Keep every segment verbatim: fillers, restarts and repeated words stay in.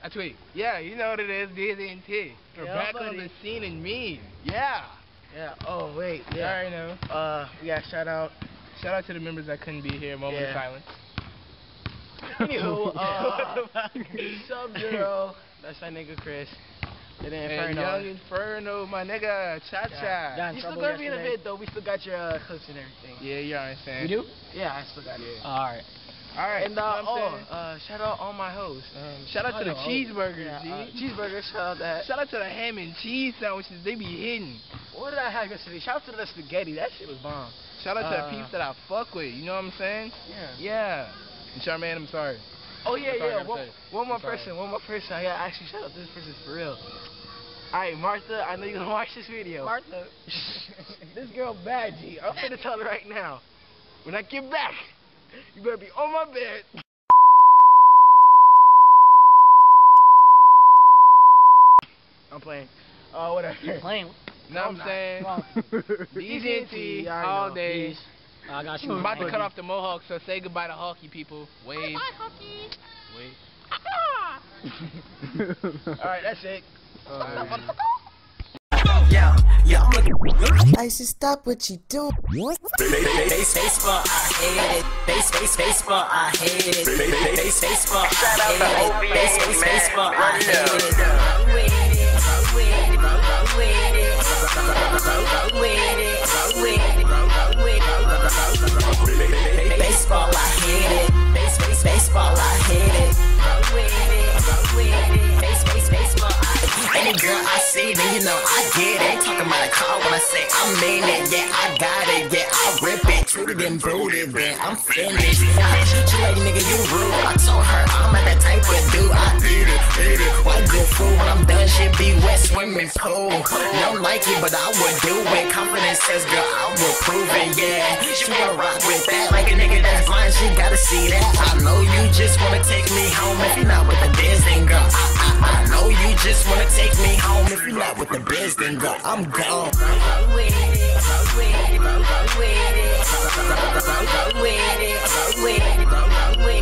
I tweet. Yeah, you know what it is, Deez E N T. We're yeah, back buddy. on the scene and me. Yeah. Yeah. Oh wait. Yeah. You already know. Uh, yeah. Shout out. Shout out to the members that couldn't be here. Moment Yeah. of silence. Anywho, uh, sub girl. That's my nigga Chris. And then And Inferno. Young Inferno, my nigga, cha cha. Yeah. You still gonna be in a vid though. We still got your uh, clips and everything. Yeah, you understand. You do? Yeah, I still got it. All right. All right. And uh, you know oh, uh, shout out all my hosts. Um, shout out to the know. cheeseburgers, yeah, G. uh, cheeseburgers. Shout out that. Shout out to the ham and cheese sandwiches. They be hitting. What did I have yesterday? Shout out to the spaghetti. That shit was bomb. Shout out uh, to the peeps that I fuck with. You know what I'm saying? Yeah. Yeah. And Charmaine, I'm sorry. Oh yeah, I'm sorry, yeah. I'm One, sorry. one more I'm sorry. person. One more person. I gotta actually shout out this person for real. All right, Martha. I know you're gonna watch this video. Martha. This girl bad, G. I'm finna tell her right now. When I get back, you better be on my bed. I'm playing. Oh, uh, whatever. You playing? No, I'm saying. Deez E N T all day. I got you. I'm about to cut off the mohawk, so say goodbye to hockey people. Wave. Bye, hockey. Wave. Alright, that's it. Uh, Yeah, yeah, I'm looking. I should stop what you do. Base, base, but I hate it. Base, base, base, but I hate it. Base, base, but I hate it. Base, base, base, but I hate it. Roll with it, roll with it, roll with it, roll with it, roll with it, roll with it. Baseball, I hate it. Base, base, baseball, I hate it. Roll with it, roll with it. Base, base, baseball, I hate it. Any girl I see, then you know I get it. Talking about a car when I say I mean it. Yeah, I got it. Yeah, I rip it. Treated and booted, then I'm finished. She like, nigga, you rude. I told her I'm not that type of dude. I eat it, eat it. What good food when I'm done? Shit be wet swimming pool. Don't like it, but I would do it. Confidence says, girl, I will prove it. Yeah, she wanna rock with that. Like a nigga that's blind, she gotta see that. I know you just wanna take me home. If you're not with the biz, then girl, I, I, I know you just wanna take me home. If you're not with the biz, then girl, I'm gone. Roll with it, roll with it, roll with it, roll with it, roll with it, roll with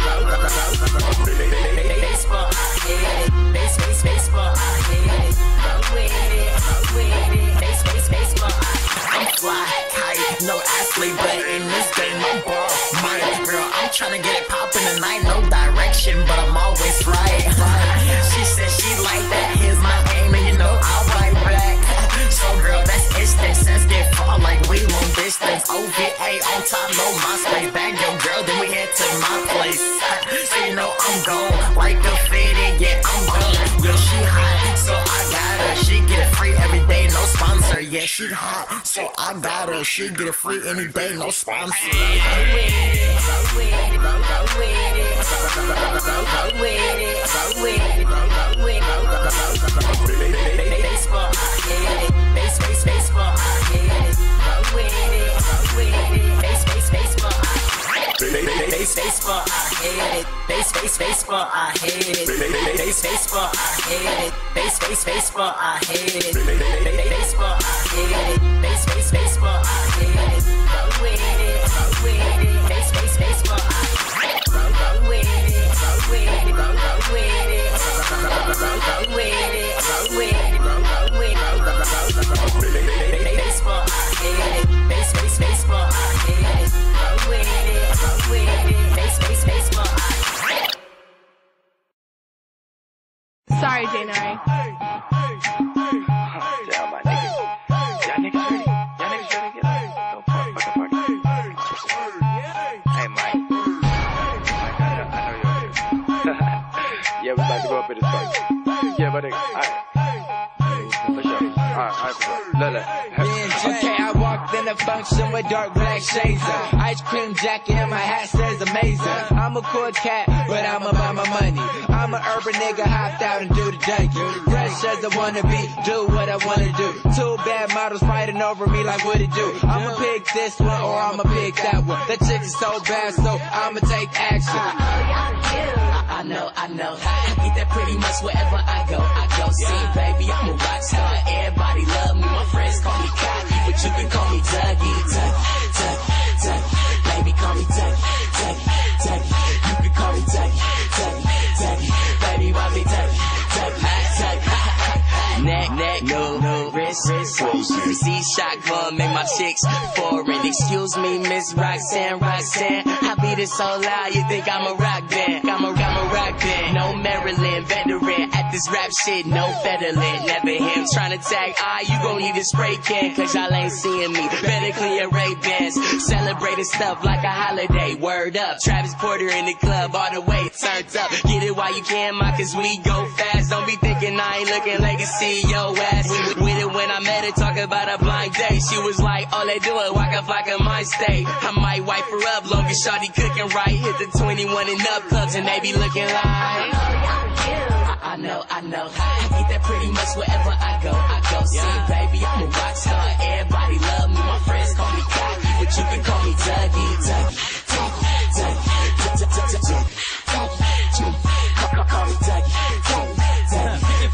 it. Baseball, I hate it. Base, base, baseball, I hate it. Roll with it, roll with it. Base, base, baseball, I'm fly, kite, no athlete, but in this game I'm ball. My girl, I'm tryna get it poppin' tonight, no direction, but I'm always right. She said she like that. Here's my aim, and you know I'll write back. So girl, that's instant. Sense get far like we long distance. O V A on top, no MySpace. Bag your girl, then we head to my place. So you know I'm gone, like a fitty. Yeah, I'm gone. Yo, she hot, so I got her. She get it free every day, no sponsor. Yeah, she hot, so I got her. She get it free any day, no sponsor. Roll with it, roll with it, roll with it, roll with it, roll with it, roll with it. Baseball, I hate it. Base, base, baseball, I hate it. Roll with it, roll with it. Base, base, baseball, I hate it. Base, baseball, I hate it. Base, base, baseball, I hate it. Base, baseball, I hate it. Base, base, baseball, I hate it. Baseball, I hate it. Base, base, baseball, I hate it. Roll with it, roll with it. Base, base, baseball, I hate it. Roll, roll with it, roll with it, roll, roll with it. Roll with it, roll with it, roll, roll with it, roll, roll, roll. Baseball, I hate it. Base, base, baseball, I hate it. Roll with it, roll with it. Base, base, baseball, I hate it. Sorry, J nine. Damn, my niggas. Y'all niggas ready? Y'all niggas ready to get up? Go fuck, fucking party. Hey, Mike. Mike, I know, I know you're here. Yeah, we about to go up in this fight. Yeah, but nigga, alright. For sure. Alright, alright, for sure. Look, look. Okay, I walked in a function with dark black shades on. Ice cream jacket and my hat says amazing. I'm a cool cat, but I'm about my money. I'm an urban nigga, hopped out and do the junkie. Fresh as I wanna be, do what I wanna do. Two bad models fighting over me like what it do. I'ma pick this one or I'ma pick that one. That chick is so bad, so I'ma take action. I know, I know. I get that pretty much wherever I go. I go see, baby, I'm a rock star. Everybody love me, my friends call me cocky, but you can call me Dougie. Dougie, Dougie, Dougie. Baby, call me Dougie, Dougie, Dougie. You can call me Dougie, Dougie, Dougie. Baby, why me Dougie? wrist. Receive shotgun, make my chicks foreign. Excuse me, Miss Roxanne, Roxanne. I beat it so loud, you think I'm a rock band. I'm a, I'm a rock band. No Maryland veteran at this rap shit, no featherland. Never him trying to tag I, you gon' need a spray can, cause y'all ain't seeing me. Better clear Ray-Bans, celebrating stuff like a holiday. Word up, Travis Porter in the club, all the way turned up. Get it while you can, ma, cause we go fast. Don't be thinking I ain't looking like a C E O ass. With, with it when I met her, talk about a blind date. She was like, all they do is walk up like a mind state. I might wipe her up, long as shawty cooking right. Hit the twenty-one and up clubs and they be looking like I, I know, I know. I get that pretty much wherever I go. I go see, baby, I'm a rock star. Everybody love me. My friends call me cocky, but you can call me Dougie. Dougie, Dougie, Dougie, Dougie, Dougie. Call me Dougie, Dougie,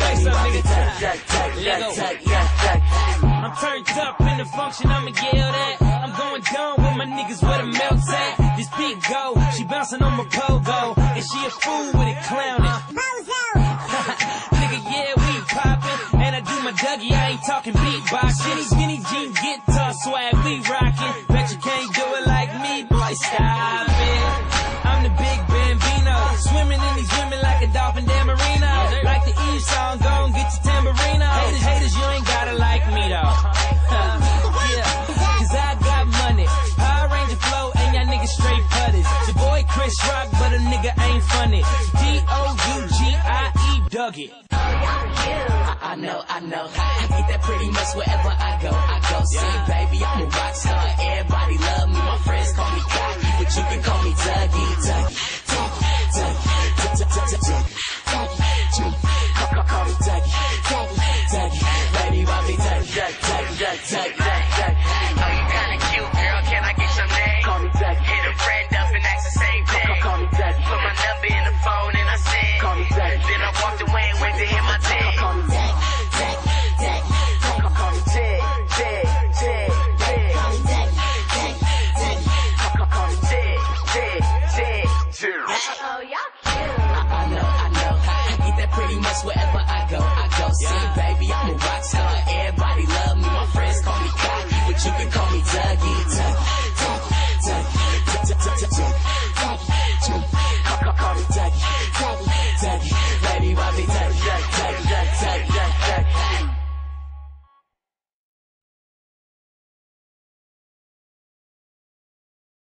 Dougie. I'm turned up in the function, I'ma yell that. I'm going down with my niggas where the milk's at. This beat go, she bouncing on my pogo, and she a fool with it clowning. Nigga, yeah, we poppin', and I do my Dougie, I ain't talking beatbox. Skinny, skinny jean, guitar swag, we rockin'. Bet you can't do it like me, boy, stop it. I'm the big Bambino, swimming in these women like a dolphin Dan Marino. Like the Eve song, gon' get your tambourine on. Haters, haters, you ain't gotta like me though. Yeah, cause I got money, Power Ranger flow, and y'all niggas straight putters. Your boy Chris Rock, but a nigga ain't funny. D O U G I E, Dougie. I, I know, I know. I get that pretty much wherever I go. I go see, baby, I'm a rock star. Everybody love me. My friends call me cocky, but you can call me Dougie. Dougie, Dougie, Dougie, Dougie, Dougie. Call me Dougie, Dougie, Dougie. Baby, why me Dougie, Dougie, Dougie, Dougie, Dougie. Oh, you kinda cute, girl. Can I get your name? Call me Dougie. Hit a friend up and ask the same thing. Call me Dougie. Put my number in the phone and I said, Call me Dougie. then I walked away and went to hit my thing. Call me Dougie, Dougie, Dougie. Call me Dougie, Dougie, Dougie. Call me Dougie, Dougie, Dougie. Call me Dougie, Dougie, Dougie. Oh, y'all cute. I know, I know. I get that pretty much wherever I go. I go see, baby, I'm a rock star.